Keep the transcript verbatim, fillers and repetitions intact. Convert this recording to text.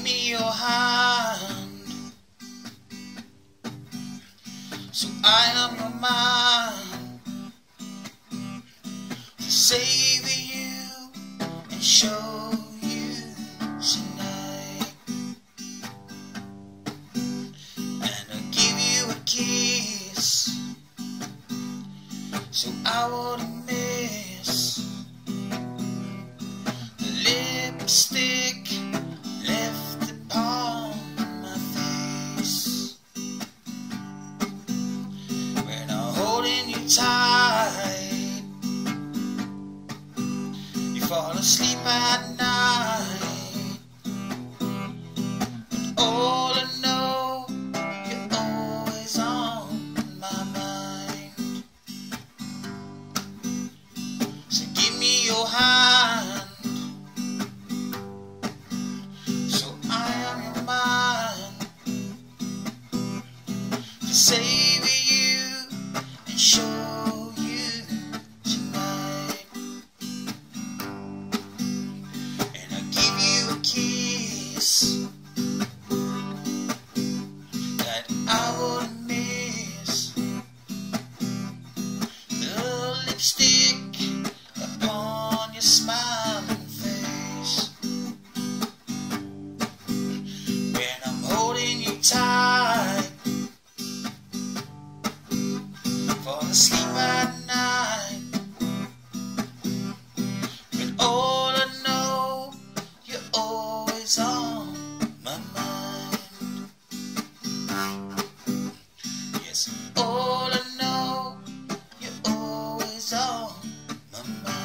me your hand, so I am your man, to savor you and show you tonight. And I'll give you a kiss, so I wouldn't miss the lipstick left upon my face. When I'm holding you tight, you fall asleep at night, but all I know, you're always on my mind. So give me your hand, so I am your man, to savor you and show you tonight. And I give you a kiss that I wouldn't miss, the lipstick upon your smiling face. When I'm holding you tight, fall asleep at night, but all I know, you're always on my mind. Yes, all I know, you're always on my mind.